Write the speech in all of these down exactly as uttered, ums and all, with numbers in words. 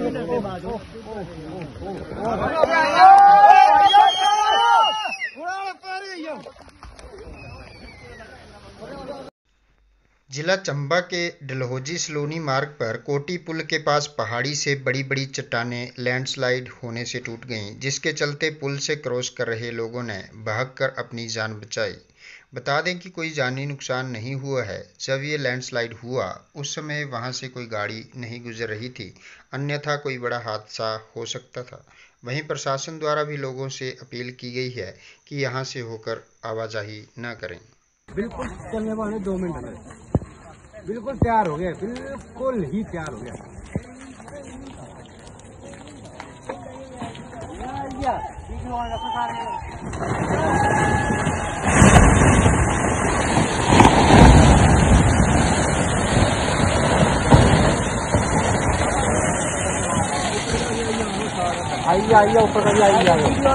जिला चंबा के डलहौजी सलोनी मार्ग पर कोटी पुल के पास पहाड़ी से बड़ी बड़ी चट्टानें लैंडस्लाइड होने से टूट गईं, जिसके चलते पुल से क्रॉस कर रहे लोगों ने भागकर अपनी जान बचाई। बता दें कि कोई जानी नुकसान नहीं हुआ है। जब ये लैंडस्लाइड हुआ उस समय वहां से कोई गाड़ी नहीं गुजर रही थी, अन्यथा कोई बड़ा हादसा हो सकता था। वहीं प्रशासन द्वारा भी लोगों से अपील की गई है कि यहां से होकर आवाजाही न करें। बिल्कुल चलने वाले दो मिनट में बिल्कुल तैयार हो गया, बिल्कुल ही तैयार हो गया। आइए आइए ऊपर कभी आइए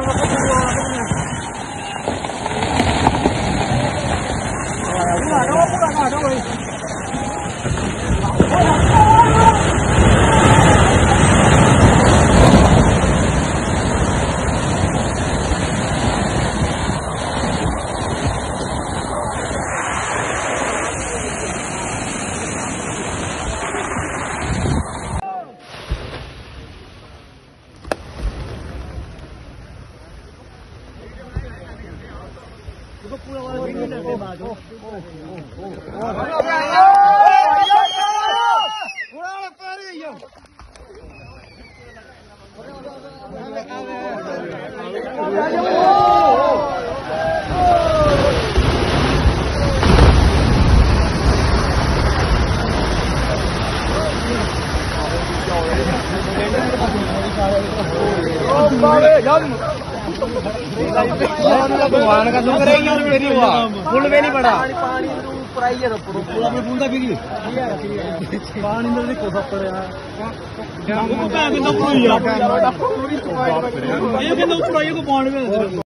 भगवान का शुक्र है मेरी हुआ फुल में नहीं पड़ा पानी ऊपर आई है पूरा में बूंदा भी पानी में देखो सब पड़े हैं ये के ऊपर आई को पानी में